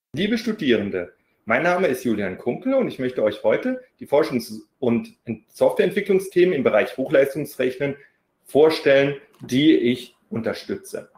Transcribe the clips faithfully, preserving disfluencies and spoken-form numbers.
Liebe Studierende, mein Name ist Julian Kunkel und ich möchte euch heute die Forschungs- und Softwareentwicklungsthemen im Bereich Hochleistungsrechnen vorstellen, die ich unterstütze.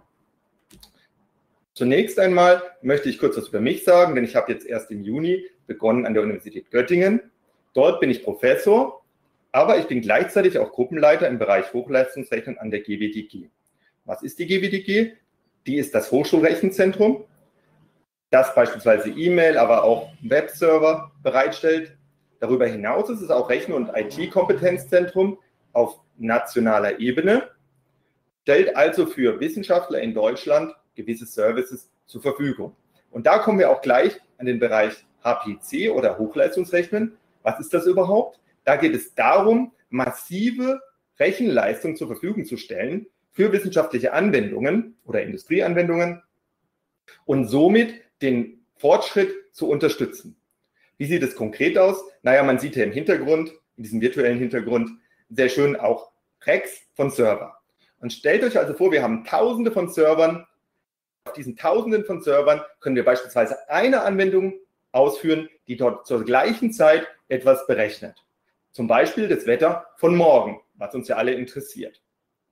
Zunächst einmal möchte ich kurz was über mich sagen, denn ich habe jetzt erst im Juni begonnen an der Universität Göttingen. Dort bin ich Professor, aber ich bin gleichzeitig auch Gruppenleiter im Bereich Hochleistungsrechnen an der G W D G. Was ist die G W D G? Die ist das Hochschulrechenzentrum, das beispielsweise E-Mail, aber auch Webserver bereitstellt. Darüber hinaus ist es auch Rechn- und I T-Kompetenzzentrum auf nationaler Ebene, stellt also für Wissenschaftler in Deutschland gewisse Services zur Verfügung. Und da kommen wir auch gleich an den Bereich H P C oder Hochleistungsrechnen. Was ist das überhaupt? Da geht es darum, massive Rechenleistung zur Verfügung zu stellen für wissenschaftliche Anwendungen oder Industrieanwendungen und somit den Fortschritt zu unterstützen. Wie sieht es konkret aus? Naja, man sieht hier im Hintergrund, in diesem virtuellen Hintergrund, sehr schön auch Racks von Servern. Und stellt euch also vor, wir haben Tausende von Servern. Auf diesen Tausenden von Servern können wir beispielsweise eine Anwendung ausführen, die dort zur gleichen Zeit etwas berechnet. Zum Beispiel das Wetter von morgen, was uns ja alle interessiert.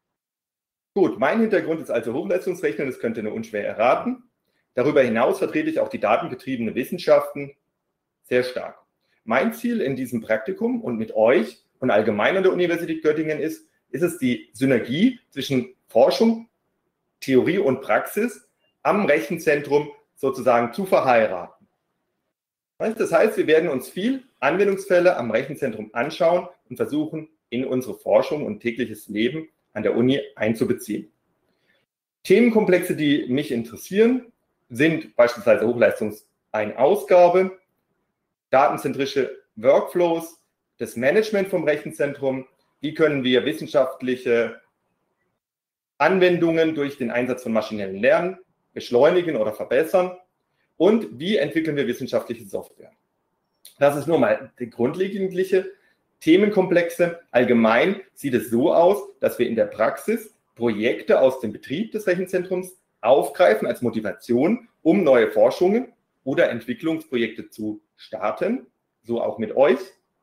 Gut, mein Hintergrund ist also Hochleistungsrechnen, das könnt ihr nur unschwer erraten. Darüber hinaus vertrete ich auch die datengetriebene Wissenschaften sehr stark. Mein Ziel in diesem Praktikum und mit euch und allgemein an der Universität Göttingen ist, ist es die Synergie zwischen Forschung, Theorie und Praxis am Rechenzentrum sozusagen zu verheiraten. Das heißt, wir werden uns viel Anwendungsfälle am Rechenzentrum anschauen und versuchen, in unsere Forschung und tägliches Leben an der Uni einzubeziehen. Themenkomplexe, die mich interessieren, sind beispielsweise Hochleistungseinausgabe, datenzentrische Workflows, das Management vom Rechenzentrum, wie können wir wissenschaftliche Anwendungen durch den Einsatz von maschinellem Lernen beschleunigen oder verbessern und wie entwickeln wir wissenschaftliche Software. Das ist nur mal die grundlegende Themenkomplexe. Allgemein sieht es so aus, dass wir in der Praxis Projekte aus dem Betrieb des Rechenzentrums aufgreifen als Motivation, um neue Forschungen oder Entwicklungsprojekte zu starten, so auch mit euch.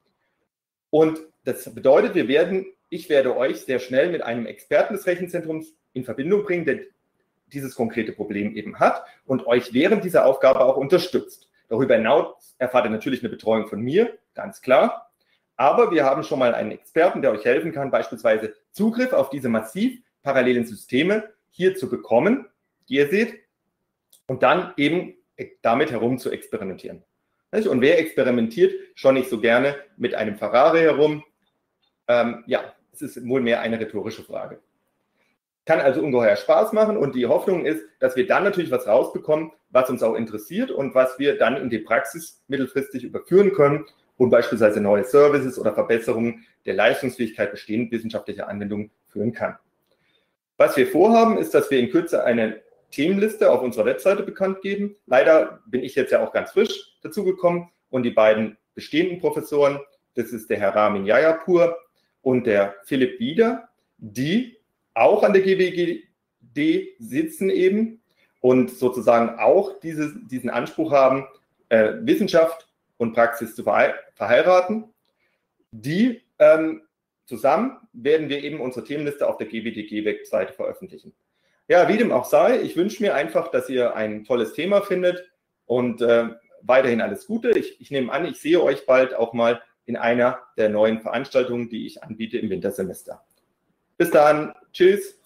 Und das bedeutet, wir werden, ich werde euch sehr schnell mit einem Experten des Rechenzentrums in Verbindung bringen, der dieses konkrete Problem eben hat und euch während dieser Aufgabe auch unterstützt. Darüber hinaus erfahrt ihr natürlich eine Betreuung von mir, ganz klar. Aber wir haben schon mal einen Experten, der euch helfen kann, beispielsweise Zugriff auf diese massiv parallelen Systeme hier zu bekommen, die ihr seht, und dann eben damit herum zu experimentieren. Und wer experimentiert schon nicht so gerne mit einem Ferrari herum? Ähm, ja, es ist wohl mehr eine rhetorische Frage. Kann also ungeheuer Spaß machen und die Hoffnung ist, dass wir dann natürlich was rausbekommen, was uns auch interessiert und was wir dann in die Praxis mittelfristig überführen können und beispielsweise neue Services oder Verbesserungen der Leistungsfähigkeit bestehender wissenschaftlicher Anwendungen führen kann. Was wir vorhaben, ist, dass wir in Kürze eine Themenliste auf unserer Webseite bekannt geben. Leider bin ich jetzt ja auch ganz frisch dazugekommen und die beiden bestehenden Professoren, das ist der Herr Ramin Jayapur und der Philipp Wieder, die auch an der G W D sitzen eben und sozusagen auch dieses, diesen Anspruch haben, äh, Wissenschaft und Praxis zu verheiraten. Die ähm, zusammen werden wir eben unsere Themenliste auf der G W D G-Webseite veröffentlichen. Ja, wie dem auch sei, ich wünsche mir einfach, dass ihr ein tolles Thema findet und äh, weiterhin alles Gute. Ich, ich nehme an, ich sehe euch bald auch mal in einer der neuen Veranstaltungen, die ich anbiete im Wintersemester. Bis dann, tschüss.